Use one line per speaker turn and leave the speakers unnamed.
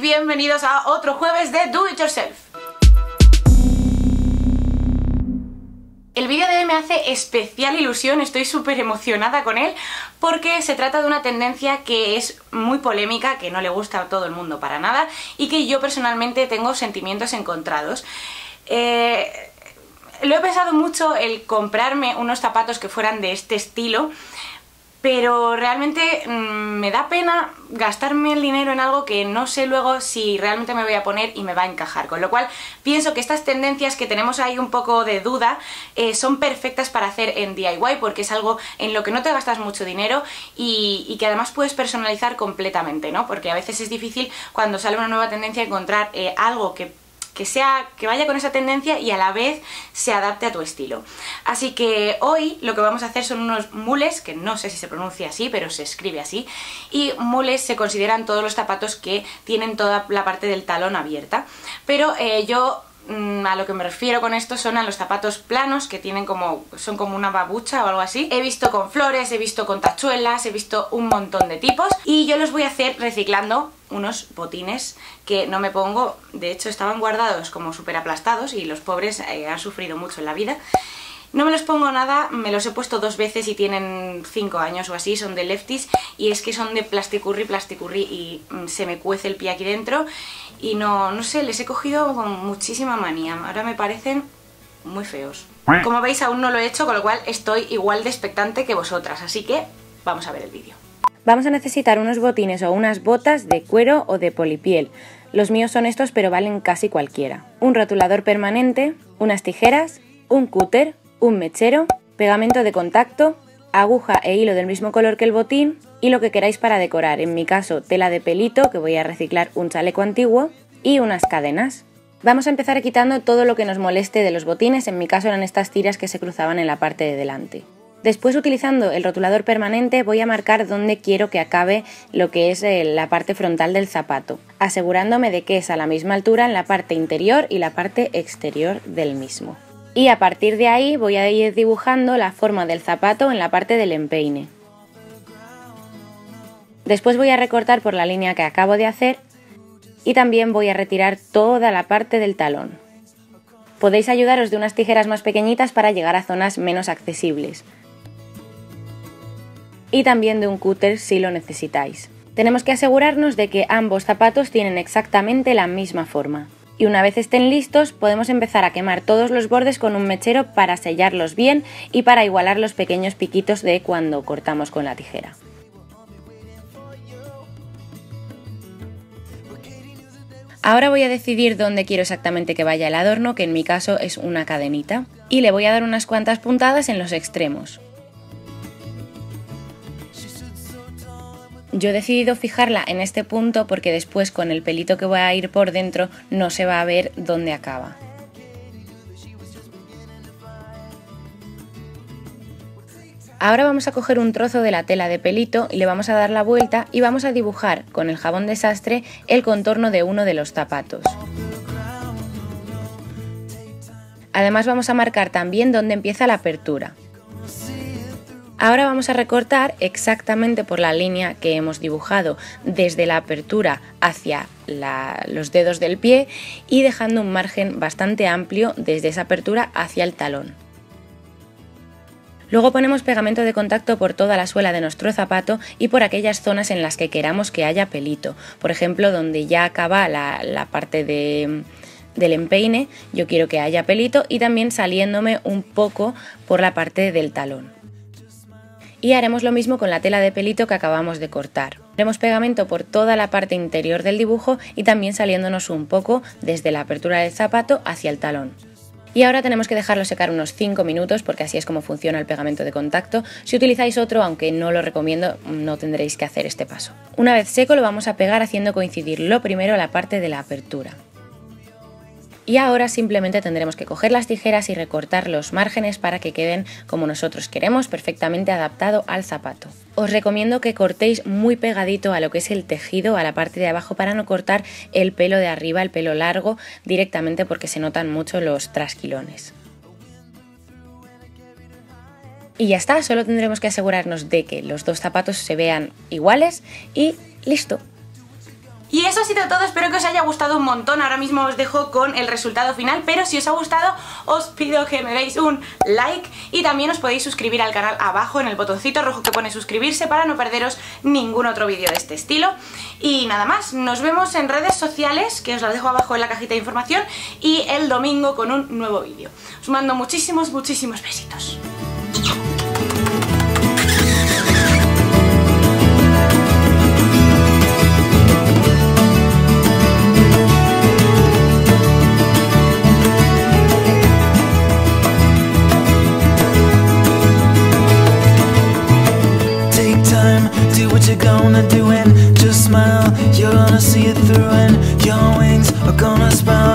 bienvenidos a otro jueves de Do It Yourself. El vídeo de hoy me hace especial ilusión, estoy súper emocionada con él porque se trata de una tendencia que es muy polémica, que no le gusta a todo el mundo para nada y que yo personalmente tengo sentimientos encontrados. Lo he pensado mucho el comprarme unos zapatos que fueran de este estilo, pero realmente me da pena gastarme el dinero en algo que no sé luego si realmente me voy a poner y me va a encajar, con lo cual pienso que estas tendencias que tenemos ahí un poco de duda son perfectas para hacer en DIY porque es algo en lo que no te gastas mucho dinero y que además puedes personalizar completamente, ¿no? Porque a veces es difícil cuando sale una nueva tendencia encontrar algo que vaya con esa tendencia y a la vez se adapte a tu estilo. Así que hoy lo que vamos a hacer son unos mules, que no sé si se pronuncia así, pero se escribe así, y mules se consideran todos los zapatos que tienen toda la parte del talón abierta, pero yo a lo que me refiero con esto son a los zapatos planos que tienen son como una babucha o algo así. He visto con flores, he visto con tachuelas, he visto un montón de tipos y yo los voy a hacer reciclando unos botines que no me pongo. De hecho estaban guardados como súper aplastados y los pobres han sufrido mucho en la vida. No me los pongo nada, me los he puesto 2 veces y tienen 5 años o así, son de Lefties y es que son de plasticurri y se me cuece el pie aquí dentro y no sé, les he cogido con muchísima manía, ahora me parecen muy feos. Como veis aún no lo he hecho, con lo cual estoy igual de expectante que vosotras, así que vamos a ver el vídeo.
Vamos a necesitar unos botines o unas botas de cuero o de polipiel. Los míos son estos pero valen casi cualquiera. Un rotulador permanente, unas tijeras, un cúter, un mechero, pegamento de contacto, aguja e hilo del mismo color que el botín y lo que queráis para decorar, en mi caso tela de pelito, que voy a reciclar un chaleco antiguo, y unas cadenas. Vamos a empezar quitando todo lo que nos moleste de los botines, en mi caso eran estas tiras que se cruzaban en la parte de delante. Después, utilizando el rotulador permanente, voy a marcar dónde quiero que acabe lo que es la parte frontal del zapato, asegurándome de que es a la misma altura en la parte interior y la parte exterior del mismo. Y a partir de ahí voy a ir dibujando la forma del zapato en la parte del empeine. Después voy a recortar por la línea que acabo de hacer y también voy a retirar toda la parte del talón. Podéis ayudaros de unas tijeras más pequeñitas para llegar a zonas menos accesibles. Y también de un cúter si lo necesitáis. Tenemos que asegurarnos de que ambos zapatos tienen exactamente la misma forma. Y una vez estén listos podemos empezar a quemar todos los bordes con un mechero para sellarlos bien y para igualar los pequeños piquitos de cuando cortamos con la tijera. Ahora voy a decidir dónde quiero exactamente que vaya el adorno, que en mi caso es una cadenita, y le voy a dar unas cuantas puntadas en los extremos. Yo he decidido fijarla en este punto porque después con el pelito que voy a ir por dentro no se va a ver dónde acaba. Ahora vamos a coger un trozo de la tela de pelito y le vamos a dar la vuelta y vamos a dibujar con el jabón de sastre el contorno de uno de los zapatos. Además vamos a marcar también dónde empieza la apertura. Ahora vamos a recortar exactamente por la línea que hemos dibujado desde la apertura hacia los dedos del pie y dejando un margen bastante amplio desde esa apertura hacia el talón. Luego ponemos pegamento de contacto por toda la suela de nuestro zapato y por aquellas zonas en las que queramos que haya pelito. Por ejemplo, donde ya acaba la parte del empeine, yo quiero que haya pelito y también saliéndome un poco por la parte del talón. Y haremos lo mismo con la tela de pelito que acabamos de cortar. Haremos pegamento por toda la parte interior del dibujo y también saliéndonos un poco desde la apertura del zapato hacia el talón. Y ahora tenemos que dejarlo secar unos 5 minutos porque así es como funciona el pegamento de contacto. Si utilizáis otro, aunque no lo recomiendo, no tendréis que hacer este paso. Una vez seco lo vamos a pegar haciendo coincidir lo primero la parte de la apertura. Y ahora simplemente tendremos que coger las tijeras y recortar los márgenes para que queden como nosotros queremos, perfectamente adaptado al zapato. Os recomiendo que cortéis muy pegadito a lo que es el tejido, a la parte de abajo, para no cortar el pelo de arriba, el pelo largo, directamente porque se notan mucho los trasquilones. Y ya está, solo tendremos que asegurarnos de que los dos zapatos se vean iguales y listo.
Y eso ha sido todo, espero que os haya gustado un montón. Ahora mismo os dejo con el resultado final, pero si os ha gustado os pido que me deis un like y también os podéis suscribir al canal abajo en el botoncito rojo que pone suscribirse para no perderos ningún otro vídeo de este estilo. Y nada más, nos vemos en redes sociales, que os las dejo abajo en la cajita de información, y el domingo con un nuevo vídeo. Os mando muchísimos besitos.
Do what you're gonna do and just smile. You're gonna see it through and your wings are gonna sprout.